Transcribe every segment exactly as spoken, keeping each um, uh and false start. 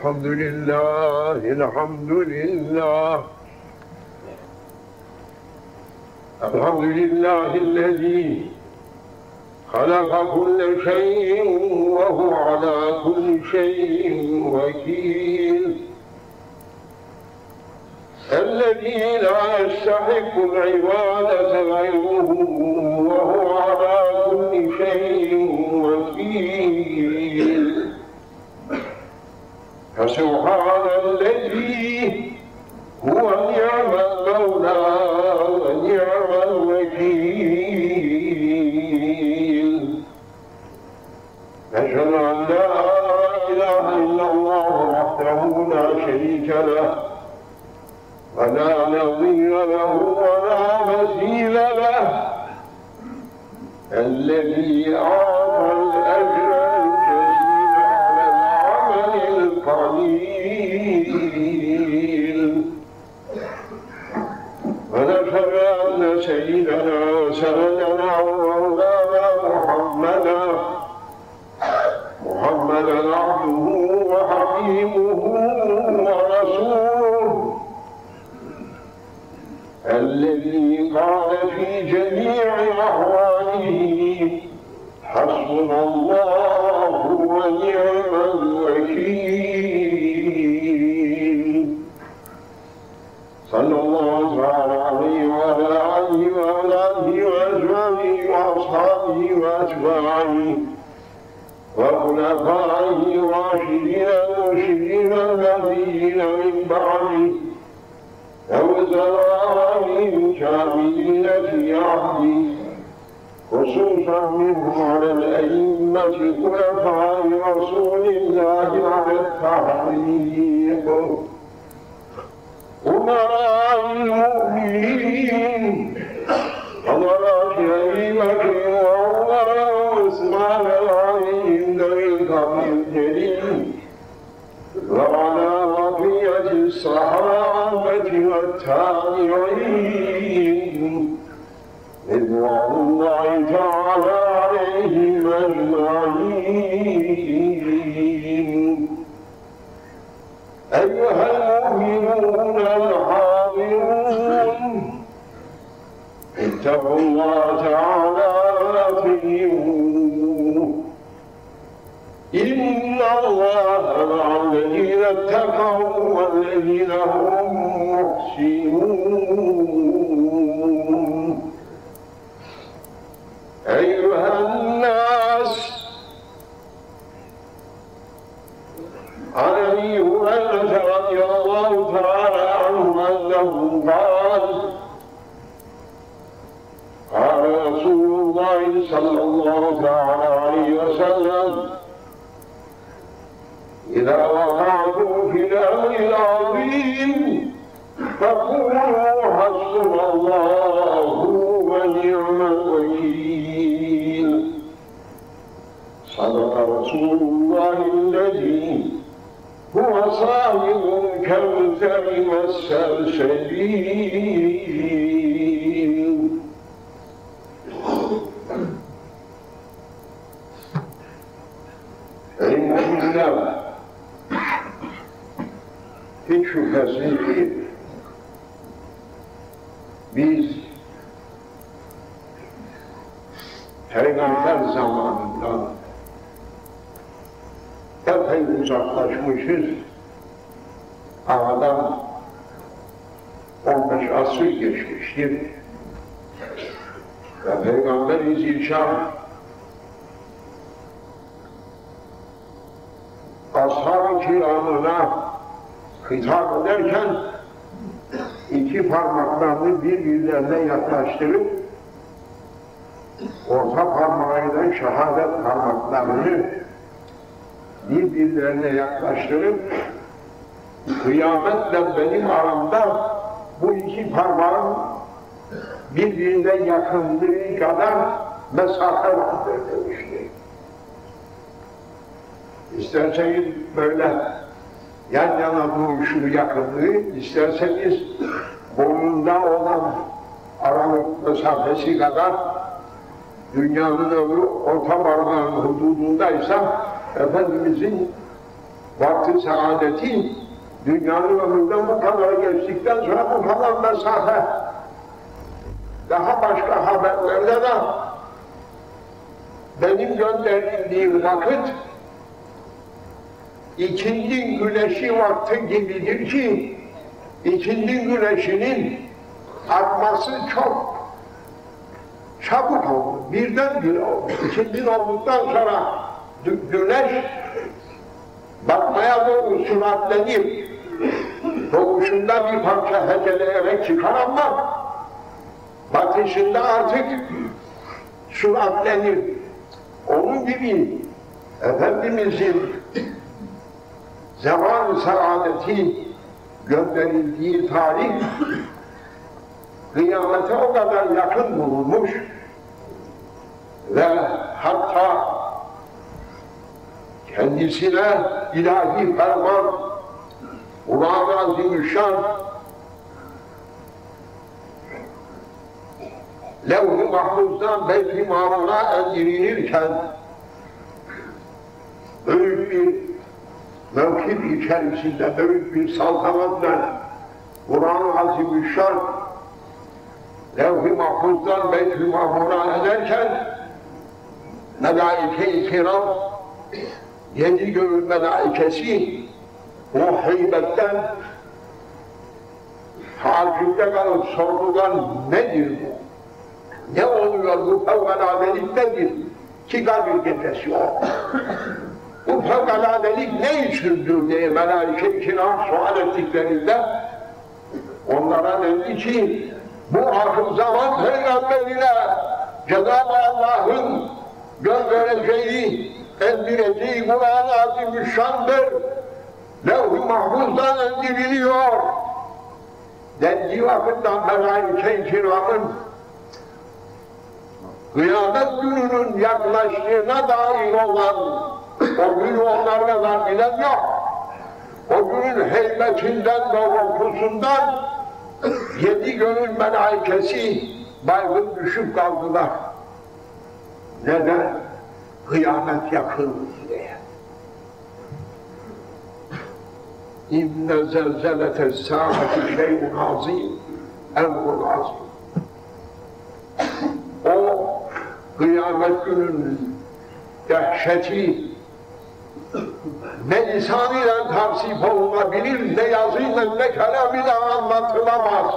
الحمد لله الحمد لله الحمد لله الذي خلق كل شيء وهو على كل شيء وكيل، الذي لا يستحق العبادة غيره وهو على كل شيء وكيل. فسبحان الذي هو نعم المولى ونعم الوكيل. نشهد أن لا إله إلا الله وحده لا شريك له ولا نظير له ولا مثيل له، الذي أعطى الأجر الجزيل على العمل القليل. ونشهد أن سيدنا وسندنا ومولانا محمدا محمدا عبده وحبيبه ورسوله، الذي قال في جميع أحواله حسبنا الله ونعم الوكيل. صلى الله تعالى عليه وعلى آله وعلى آله وأزواجه وأصحابه وأتباعه وخلفائه الراشدين المرشدين المهديين من بعده وزرارهم كاملين في عهده، خصوصا منهم على الأئمة الخلفاء رسول الله على التحقيق أمراء المؤمنين حضرات أبي بكر وعمر وعثمان عليهم ذوي الفضل الجليل، وعلى بقية الصحابة والتابعين رضوان الله تعالى عليهم أجمعين. أيها المؤمنون الحاضرون، اتقوا الله تعالى وأطيعوه، إن الله مع الذين اتقوا والذين هم محسنون. أيها الناس، عن أبي هريرة رضي الله تعالى عنه أنه قال قال رسول الله صلى الله تعالى عليه وسلم: إذا وقعتم في الأمر العظيم فقولوا حسبنا الله ونعم الوكيل. صدق رسول الله الذي هو صاحب الكوثر والسلسبيل. فإننا hiç şüphesiz ki biz Peygamber zamanında epey uzaklaşmışız. Aradan on beş asır geçmiştir. Ve Peygamber-i Zişan ashab-ı kiramına hitap ederken iki parmaklarını birbirlerine yaklaştırıp orta parmağıyla şehadet parmaklarını birbirlerine yaklaştırıp kıyametle benim aramda bu iki parmağın birbirine yakınlığı kadar mesafe vardır demişti. İsterseniz böyle yan yana duruşu yakınlığı, isterseniz boynunda olan aralık mesafesi kadar dünyanın ömrü orta parmağın hududundaysa Efendimizin vakti saadeti dünyanın ömründen bu kadar geçtikten sonra bu kadar mesafe. Daha başka haberlerde de benim gönderildiğim vakit ikindi güneşi vakti gibidir ki ikindi güneşinin akması çok çabuk oldu, birdenbire oldu. İkindi olduktan sonra güneş batmaya doğru süratlenir. Doğuşunda bir parça heceleyerek çıkar ama batışında artık süratlenir. Onun gibi Efendimizin zeval-i saadeti gönderildiği tarih kıyamete o kadar yakın bulunmuş ve hatta kendisine ilahi ferman Kur'an-ı Azimüşşan Levh-i Mahfuz'dan Beyt-i Mamur'a indirilirken büyük bir mevkif içerisinde, büyük bir saltanatla Kur'an-ı Azimüşşan Levh-i Mahfuz'dan Beyt-i Mamur'a ederken Melaike-i Kiram yedi göğün melaikesi o heybetten tahaccüde kalıp sordular, nedir bu? Ne oluyor bu fevkaladelik nedir? Ki Kadir gecesi o. Bu fevkaladelik ne içindir diye melaike-i kiram sual ettiklerinde onlara dedi ki bu ahir zaman peygamberine Cenab-ı Allah'ın göndereceği, indireceği Kur'an-ı Azimüşşan'dır. Levh-i Mahfuz'dan indiriliyor. Dendiği vakitten melaike-i kiramın kıyamet gününün yaklaştığına dair olan o günü onlar kadar bilen yok. O günün heybetinden ve korkusundan yedi gönül melaikesi baygın düşüp kaldılar. Neden? Kıyamet yakın diye. İnne zelzeletes saati şey'un azim, emrun azim. O kıyamet gününün dehşeti ne lisan ile tavsif olunabilir, ne yazıyla ne kelam ile anlatılamaz.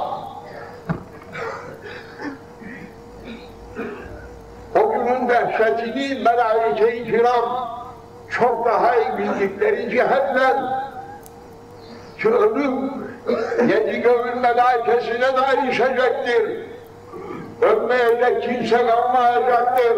O günün dehşetini melaike-i kiram çok daha iyi bildikleri cihetle ki ölüm yedi göğün melaikesine de erişecektir. Ölmeyecek kimse kalmayacaktır.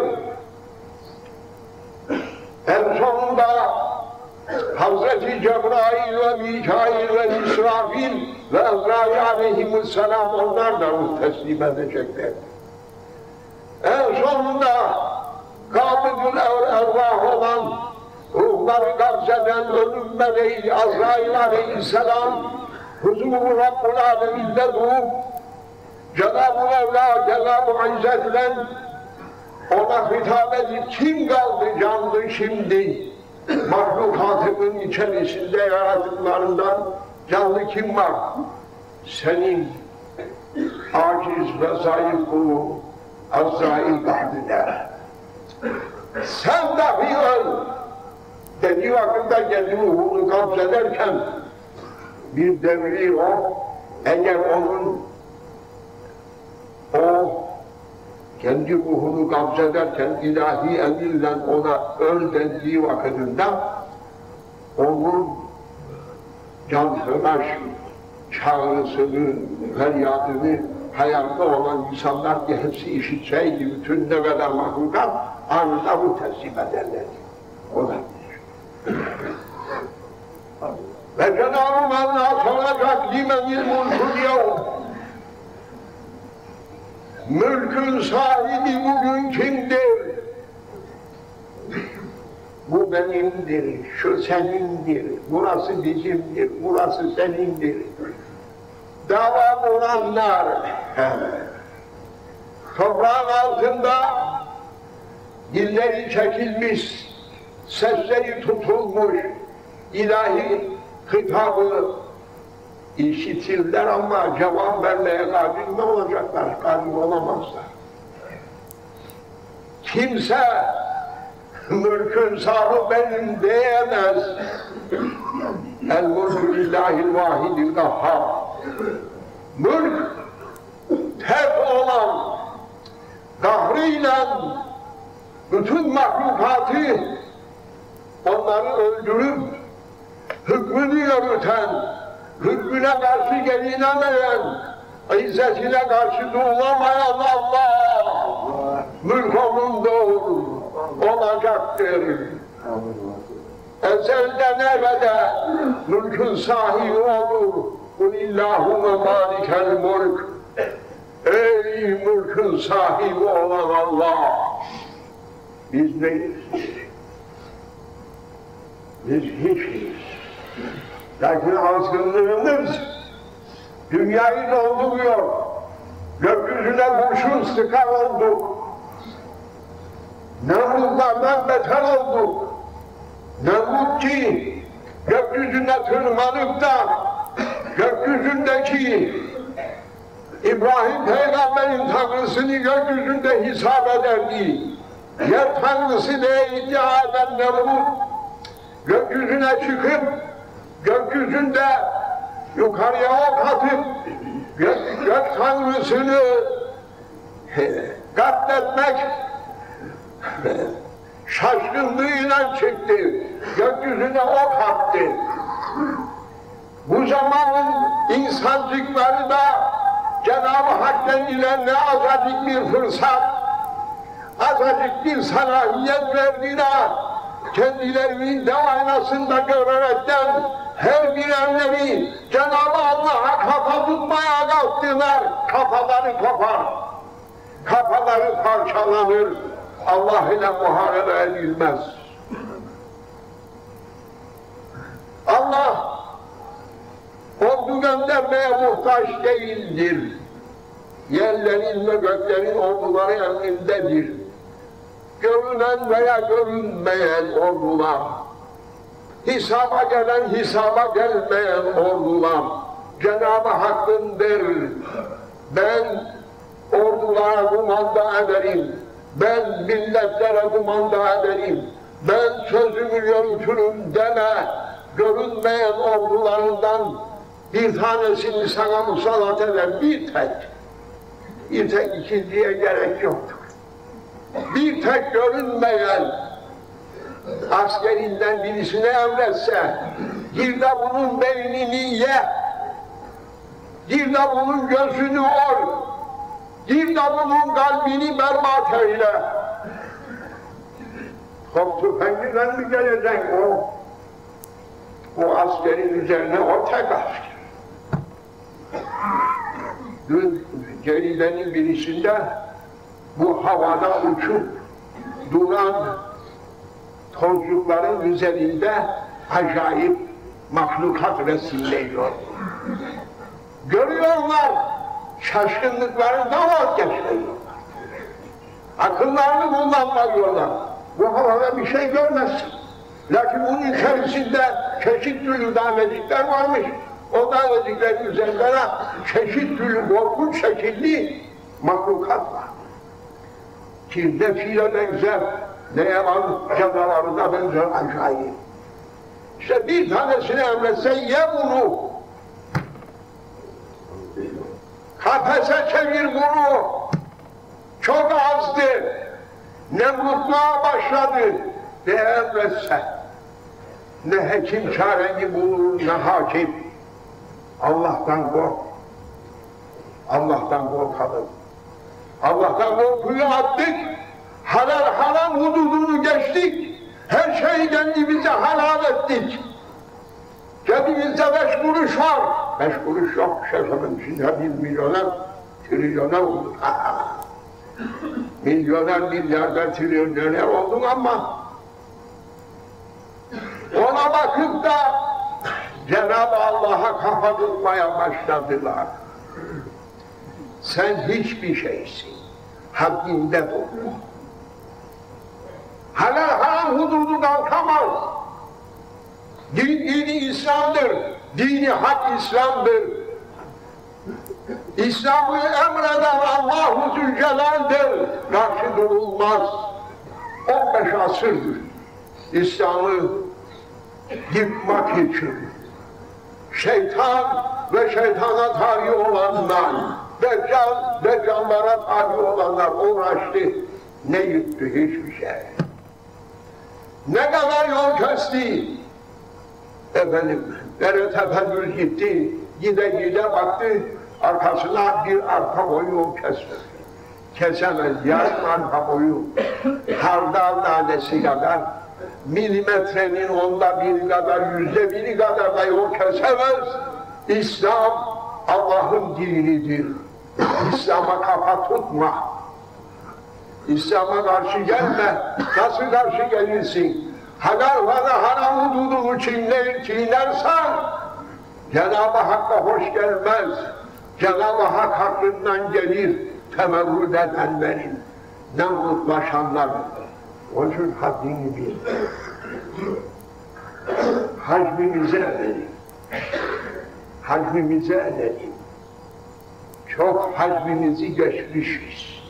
En sonunda Hazreti Cebrail ve Mikail ve İsrafil ve Ezrail aleyhisselam onlar da ruh teslim edecekler. En sonunda kabul-ül ervah olan ruhları kabzeden ölüm meleği Azrail aleyhisselam huzur-u Rabbul Aleminde durup Cenab-ı Mevla, Cenab-ı İzzet'le ona hitap edip kim kaldı canlı şimdi? Mahlukatının içerisinde yaratıklarından canlı kim var? Senin aciz ve zayıf kulu Azrail kaldılar. Sen dahi öl! Dediği vakitte kendi ruhunu kabzederken bir devri o, eğer onun o kendi ruhunu kabzederken ilahi emirle ona öl dendiği vakitinde onun can-hıraş çağrısını, feryadını hayatta olan insanlar hepsi işitseydi bütün ne kadar mahlukat anında bu teslim ederler. O da ve Cenab-ı Mevla soracak limenil mulkul yevm. Mülkün sahibi bugün kimdir? Bu benimdir, şu senindir, burası bizimdir, burası senindir. Dava vuranlar, toprağın altında dilleri çekilmiş, sesleri tutulmuş, ilahi hitabı işitirler ama cevap vermeye kadir mi olacaklar? Kadir olamazlar. Kimse mülkün sahibi benim diyemez. El mulku lillahil vahidil gahhar. Mülk tek olan kahrıyla bütün mahlukatı onları öldürüp hükmünü yürüten, hükmüne karşı gelinemeyen, izzetine karşı durulamayan Allah mülk onundur, olacaktır. Ezelden ebede mülkün sahibi olur. Kul illahümme malikel mülk. Ey mülkün sahibi olan Allah! Biz neyiz? Biz hiçiz. Lakin azgınlığımız dünyayı dolduruyor. Gökyüzüne kurşun sıkar olduk. Nemrutlardan beter olduk. Nemrut ki gökyüzüne tırmanıp da gökyüzündeki İbrahim Peygamber'in tanrısını gökyüzünde hesap ederdi. Yer tanrısı diye iddia eden Nemrut gökyüzüne çıkıp gökyüzünde yukarıya ok atıp gök, gök tanrısını katletmek şaşkınlığıyla çıktı. Gökyüzüne ok attı. Bu zamanın insancıkları da Cenab-ı Hak kendilerine azıcık bir fırsat, azıcık bir salahiyet verdiler. Kendilerinin de aynasında görerekten her birenleri Cenab-ı Allah'a kafa tutmaya kalktılar. Kafaları kopar, kafaları parçalanır. Allah ile muharebe edilmez. Allah ordu göndermeye muhtaç değildir. Yerlerin ve göklerin orduları elindedir. Görünen veya görünmeyen ordular, hesaba gelen, hesaba gelmeyen ordular, Cenab-ı Hakk'ındır. Ben ordulara kumanda ederim, ben milletlere kumanda ederim, ben sözümü yürütürüm deme, görünmeyen ordularından bir tanesini sana musallat eder, bir tek. Bir tek ikinciye gerek yoktur. Bir tek görünmeyen askerinden birisine emretse, gir de bunun beynini ye, gir de bunun gözünü ol, gir de bunun kalbini berbat eyle. Top tüfeğinden mi gelecek o? O askerin üzerine o tek asker. Dün ceridenin birisinde bu havada uçup duran tozlukların üzerinde acayip mahlukat resimleniyor. Görüyorlar, şaşkınlıklarından vazgeçmiyorlar. Akıllarını kullanmıyorlar. Bu havada bir şey görmezsin. Lakin bunun içerisinde çeşit türlü tanecikler varmış. O taneciklerin üzerinde çeşit türlü korkunç şekilli mahlukat var. Ki ne file benzer, ne yalan canavarına benzer acayip. İşte bir tanesini emretse ye bunu. Kafese çevir bunu. Çok azdı. Nemrutluğa başladı diye emretse. Ne hekim çareni bulur, ne hakim. Allah'tan kork. Allah'tan korkalım. Allah'tan korkuyu attık. Halal haram hududunu geçtik. Her şeyi kendimize halal ettik. Cebimizde beş kuruş var. Beş kuruş yok. Şefemin içinde bir milyoner, trilyoner olduk. Milyoner, milyarder, trilyoner oldun ama ona bakıp da Cenab-ı Allah'a kafa tutmaya başladılar. Sen hiçbir şeysin. Haddinde dur. Halal haram hududu kalkamaz. Din, dini İslam'dır. Dini hak İslam'dır. İslam'ı emreden Allah-u Zülcelal'dir. Karşı durulmaz. on beş asırdır. İslam'ı yıkmak için şeytan ve şeytana tabi olanlar, Deccal, Deccallara tabi olanlar uğraştı. Ne yıktı? Hiçbir şey. Ne kadar yol kesti? Efendim, Dere Tefezzül gitti, gide gide baktı, arkasına bir arpa boyu yol kesmedi. Kesemez, yarım arpa boyu, hardal tanesi kadar, milimetrenin onda biri kadar, yüzde biri kadar da yol kesemez. İslam, Allah'ın dinidir. İslam'a kafa tutma. İslam'a karşı gelme. Nasıl karşı gelirsin? Helal ve haram hududunu çiğner, çiğnersen Cenab-ı Hakk'a hoş gelmez. Cenab-ı Hak hakkından gelir temerrüd edenlerin, ne mutlaşanlar. Onun için haddini bil. Hacmimize edelim. Hacmimize edelim. Çok hacmimizi geçmişiz.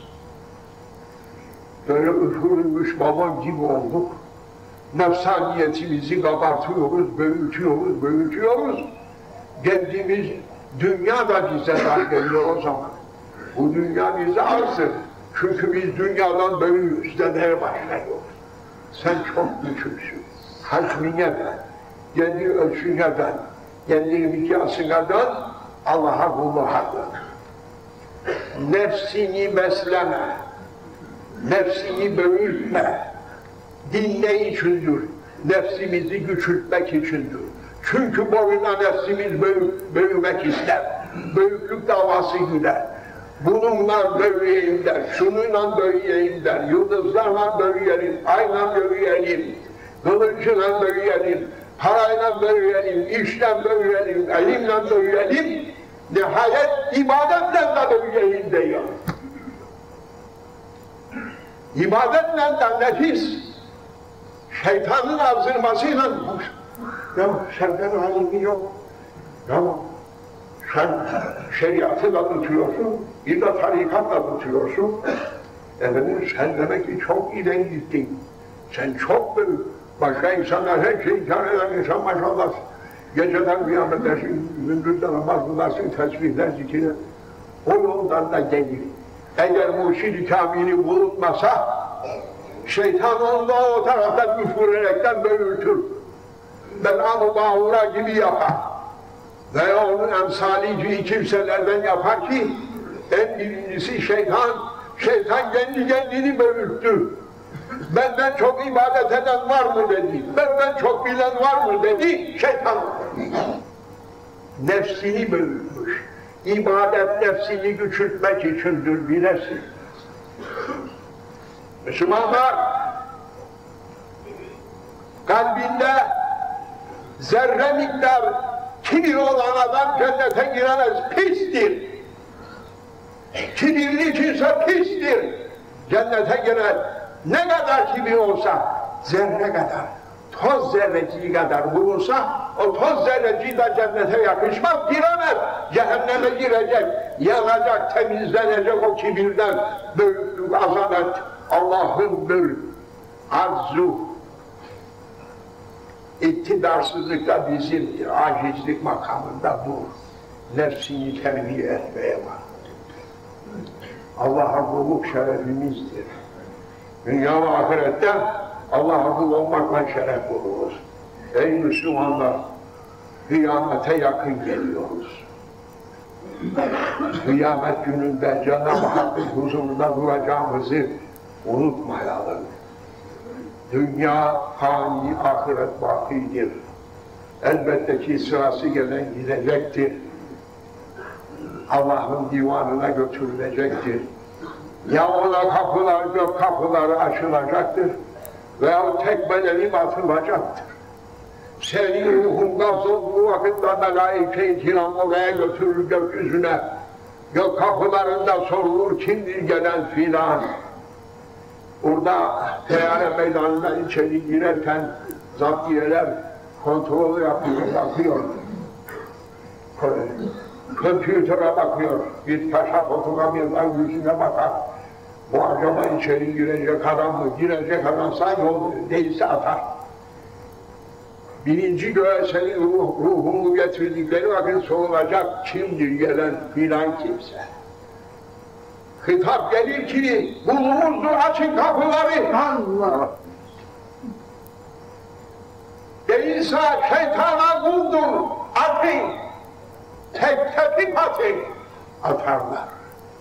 Böyle üfürülmüş babam gibi olduk. Nefsaniyetimizi kabartıyoruz, büyütüyoruz, büyütüyoruz. Kendimiz, dünya da bize dar geliyor o zaman. Bu dünya bize arzır. Çünkü biz dünyadan büyüyoruz, demeye başlıyoruz. Sen çok küçüksün. Hacmine ben, kendi ölçüne ben, kendi mikasına dön, Allah'a kulluğa dön. Nefsini besleme, nefsini büyütme. Din ne içindir? Nefsimizi küçültmek içindir. Çünkü boyuna nefsimiz büyük, büyümek ister. Büyüklük davası güder. Bununla büyüyeyim der, şununla büyüyeyim der, yıldızlarla büyüyelim, ayla büyüyelim, kılıcıyla büyüyelim, parayla büyüyelim, işle büyüyelim, elimle büyüyelim, nihayet ibadetle de büyüyeyim diyor. İbadetle de nefis, şeytanın azdırmasıyla, ya senden halimi yok, ya sen şeriatı da tutuyorsun, bir de tarikatla tutuyorsun. Efendim sen demek ki çok ileri gittin. Sen çok büyük. Başka insanlar her şeyi kâr eden insan maşallah. Geceden kıyam edersin, gündüzden namaz kılarsın, tesbihler, zikirler. O yoldan da gelir. Eğer murşid-i kamili unutmasa, şeytan onu da o taraftan üfürerekten büyütür. Belam-ı bağura gibi yapar. Veya onun emsali kimselerden yapar ki, en birincisi şeytan, şeytan kendi kendini büyüttü. Benden çok ibadet eden var mı dedi, benden çok bilen var mı dedi, şeytan. Nefsini büyütmüş. İbadet nefsini küçültmek içindir, bilesin. Müslümanlar, kalbinde zerre miktar kibir olan adam cennete giremez, pistir. Kibirli kimse pistir, cennete girer. Ne kadar kibir olsa, zerre kadar, toz zerreciği kadar bulunsa, o toz zerreciği de cennete yakışmaz, giremez. Cehenneme girecek, yanacak, temizlenecek o kibirden. Büyüklük, azamet, Allah'ın bir arzu. İktidarsızlıkta bizimdir, acizlik makamında bu. Nefsini terbiye etmeye var. Allah'a kulluk şerefimizdir. Dünya ve ahirette Allah'a kul olmakla şeref buluruz. Ey Müslümanlar, kıyamete yakın geliyoruz. Kıyamet gününde Cenab-ı Hakk'ın huzurunda duracağımızı unutmayalım. Dünya fani, ahiret bakidir. Elbette ki sırası gelen gidecektir. Allah'ın divanına götürülecektir. Ya ona kapılar, gök kapıları açılacaktır veya tekmelerim atılacaktır. Senin ruhun gaz olduğu vakitte melaike-i kiram oraya götürür gökyüzüne. Gök kapılarında sorulur kimdir gelen filan. Orada teyyare meydanına içeri girerken zaptiyeler Kontrolü yapıyor, bakıyor. Kompütere bakıyor, bir taşa fotoğrafından yüzüne bakar. Bu acaba içeri girecek adam mı? Girecek adamsa yol değilse atar. Birinci göğe senin ruh, ruhunu getirdikleri vakit sorulacak, kimdir gelen filan kimse. Hitap gelir ki, bulunuzdur açın kapıları. Allah! Değilse şeytana kuldur, atın. Tek tepip atın. Atarlar.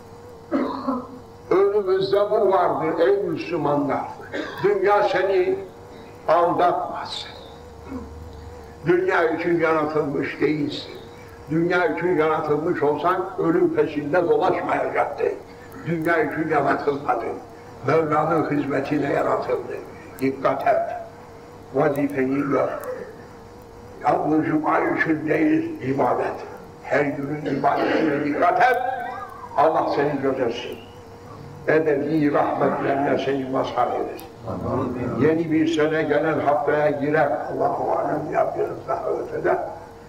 Önümüzde bu vardır ey Müslümanlar. Dünya seni aldatmasın. Dünya için yaratılmış değilsin. Dünya için yaratılmış olsan ölüm peşinde dolaşmayacaktın. Dünya için yaratılmadın. Mevla'nın hizmetine yaratıldın. Dikkat et. Vazifeyi gör. Yalnız Cuma için değil ibadet. Her günün ibadetine dikkat et. Allah seni gözetsin. Ebedi rahmetlerine seni mazhar eylesin. Yeni bir sene gelen haftaya girer. Allah-u alem yapıyoruz daha ötede.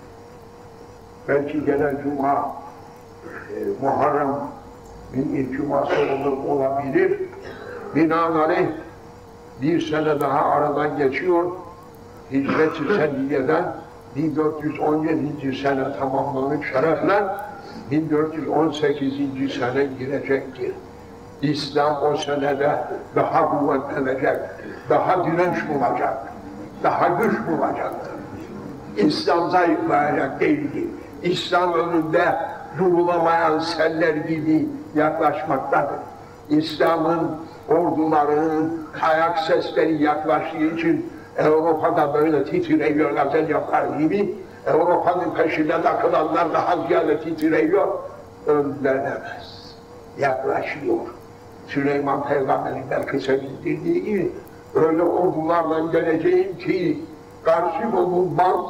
Belki gelen Cuma e, Muharrem bin ilk Cuma'sı olur, olabilir. Binaenaleyh bir sene daha aradan geçiyor. Hicret-i Seniyye'den bin dört yüz on yedinci sene tamamlanıp şerefle bin dört yüz on sekizinci sene girecektir. İslam o senede daha kuvvetlenecek, daha direnç bulacak, daha güç bulacaktır. İslam zayıflayacak değildi. İslam önünde durulamayan seller gibi yaklaşmaktadır. İslam'ın ordularının ayak sesleri yaklaştığı için Avrupa'da böyle titreyiyor, gazel yapar gibi Avrupa'nın peşine takılanlar daha ziyade titreyiyor, önlenemez, yaklaşıyor. Süleyman Peygamber'in belki sevindirdiği gibi öyle ordularla geleceğim ki karşı bulunmaz.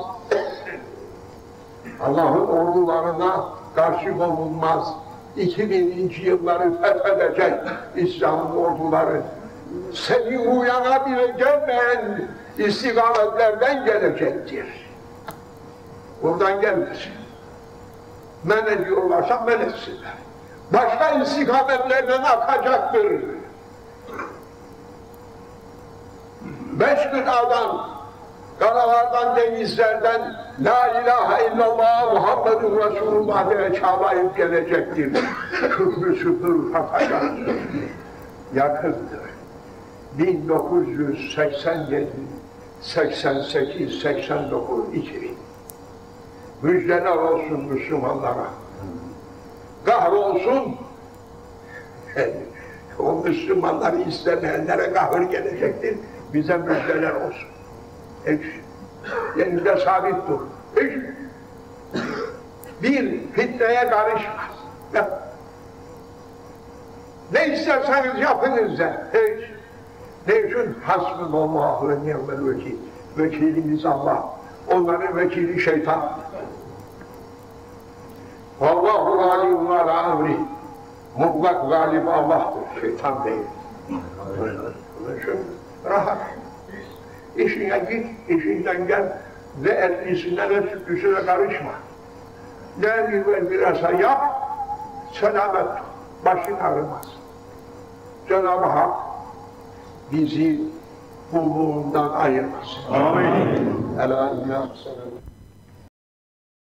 Allah'ın ordularına karşı bulunmaz. iki bininci yılları fethedecek İslam'ın orduları. Seni uyana bile gelmeyen istikametlerden gelecektir. Buradan gelmesin. Men ediyorlarsa men etsinler. Başka istikametlerden akacaktır. Beş gün adam karalardan, denizlerden La ilahe illallah Muhammedun Resulullah diye çağlayıp gelecektir. Küfrü süpür katacaktır. Yakındır. bin dokuz yüz seksen yedi, seksen sekiz, seksen dokuz, iki bin. Müjdeler olsun Müslümanlara. Kahrolsun. O Müslümanları istemeyenlere kahır gelecektir. Bize müjdeler olsun. Hiç. Yerinde sabit dur. Hiç. Bir fitneye karışmaz. Ne isterseniz yapınız da. Hiç. Ne için? Hasbunallahu ve ni'mel vekil. Vekilimiz Allah. Onların vekili şeytan. Vallahu galibun ala emri. Mutlak galip Allah'tır. Şeytan değil. Onun için rahat. İşine git, işinden gel. Ne etlisine ne sütlüsüne karışma. Ne bir bilirse yap, selamet tut. Başın ağrımaz. Cenab-ı Hak bizi kulluğundan ayırmasın. Amin. Ela inna